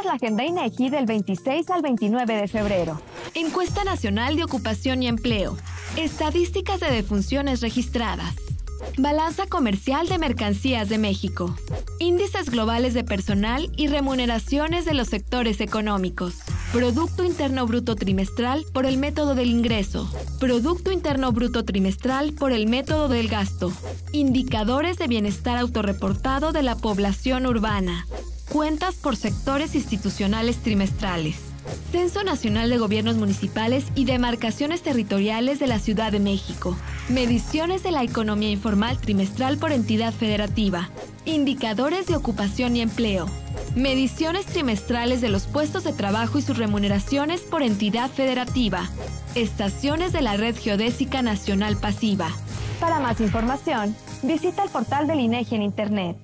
es la agenda INEGI del 26 al 29 de febrero. Encuesta Nacional de Ocupación y Empleo. Estadísticas de defunciones registradas. Balanza comercial de mercancías de México. Índices globales de personal y remuneraciones de los sectores económicos. Producto Interno Bruto trimestral por el método del ingreso. Producto Interno Bruto trimestral por el método del gasto. Indicadores de bienestar autorreportado de la población urbana. Cuentas por sectores institucionales trimestrales. Censo Nacional de Gobiernos Municipales y Demarcaciones Territoriales de la Ciudad de México. Mediciones de la economía informal trimestral por entidad federativa. Indicadores de ocupación y empleo. Mediciones trimestrales de los puestos de trabajo y sus remuneraciones por entidad federativa. Estaciones de la Red Geodésica Nacional Pasiva. Para más información, visita el portal del INEGI en Internet.